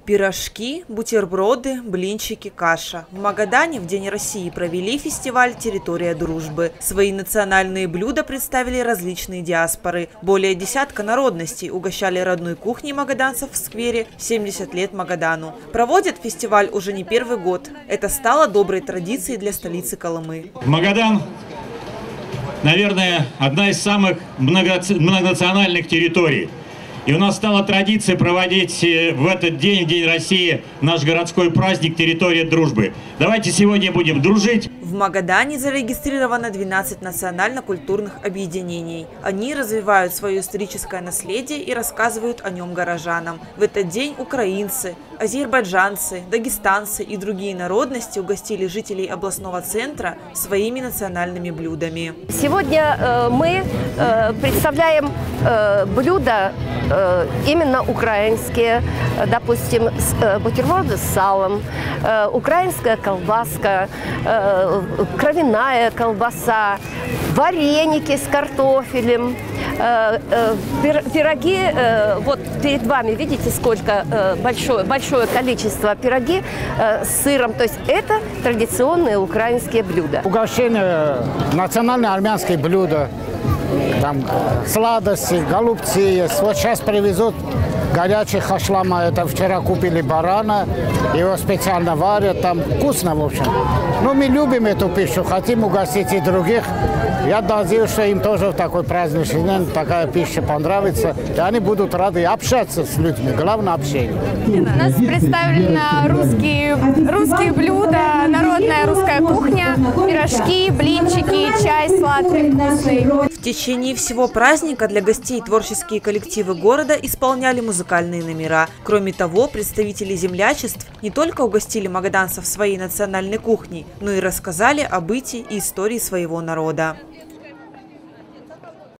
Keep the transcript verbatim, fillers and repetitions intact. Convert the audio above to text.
Пирожки, бутерброды, блинчики, каша. В Магадане в День России провели фестиваль «Территория дружбы». Свои национальные блюда представили различные диаспоры. Более десятка народностей угощали родной кухней магаданцев в сквере «семьдесят лет Магадану». Проводят фестиваль уже не первый год. Это стало доброй традицией для столицы Колымы. Магадан, наверное, одна из самых многонациональных территорий. И у нас стала традиция проводить в этот день, в День России, наш городской праздник «Территория дружбы». Давайте сегодня будем дружить. В Магадане зарегистрировано двенадцать национально-культурных объединений. Они развивают свое историческое наследие и рассказывают о нем горожанам. В этот день украинцы, азербайджанцы, дагестанцы и другие народности угостили жителей областного центра своими национальными блюдами. Сегодня э, мы э, представляем э, блюда э, именно украинские, допустим, с, э, бутерброды с салом, э, украинская колбаска, э, кровяная колбаса, вареники с картофелем, э, э, пироги. Э, вот перед вами видите, сколько э, большое, большое количество пироги э, с сыром. То есть это традиционные украинские блюда. Угощение, национальные армянские блюда, там сладости, голубцы есть. Вот сейчас привезут горячий хашлама. Это вчера купили барана, его специально варят, там вкусно, в общем. Но мы любим эту пищу, хотим угостить и других. Я надеюсь, что им тоже в такой праздничный день такая пища понравится. И они будут рады общаться с людьми. Главное общение. У нас представлены русские, русские блюда, народная русская кухня, пирожки, блинчики, чай сладкий, вкусный. В течение всего праздника для гостей творческие коллективы города исполняли музыкальные номера. Кроме того, представители землячеств не только угостили магаданцев своей национальной кухней, но и рассказали о быте и истории своего народа.